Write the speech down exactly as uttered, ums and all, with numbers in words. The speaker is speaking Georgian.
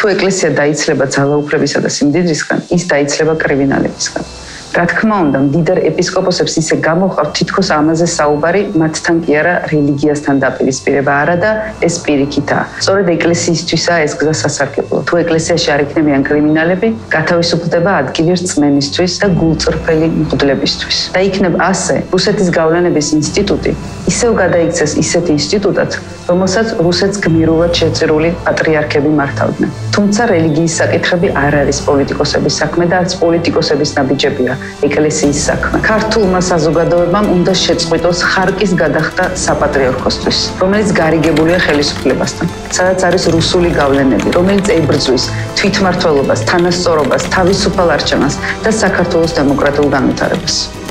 თუ ეკლესია დაიცლება ძალაუფლებისა და სიმდიდრისგან, ის დაიცლება კრივინალებისგან. რა თქმა უნდა, მდიდარ ეპისკოპოსებს ისე გამოჰყავთ თითქოს ამაზე საუბარი, მათთან კი არა რელიგიასთან დაპირისპირება არა და ეს პირიქითაა. სწორედ ეკლესიისთვისაა ეს გზა სასარგებლო. თუ ეკლესიაში არ იქნებიან კრიმინალები, გათავისუფლდება ადგილი რწმენისთვის და გულწრფელი მღვდლებისთვის. და იქნებ ასე რუსეთის გავლენების ინსტიტუტი ისევ გადაიქცეს ისეთ ინსტიტუტად, რომელსაც რუსეთს გმირულად შეწირული პატრიარქები მართავდნენ. თუმცა რელიგიის საკითხები არ არის პოლიტიკოსების საქმე და არც პოლიტიკოსების ნაბიჯებია ეკლესიის საქმე. ქართულმა საზოგადოებამ უნდა შეწყვიტოს ხარკის გადახდა საპატრიარქოსთვის, რომელიც გარიგებულია ხელისუფლებასთან, სადაც არის რუსული გავლენები, რომელიც ებრძვის თვითმმართველობას, თანასწორობას, თავისუფალ არჩევანს და საქართველოს დემოკრატიულ განვითარებას.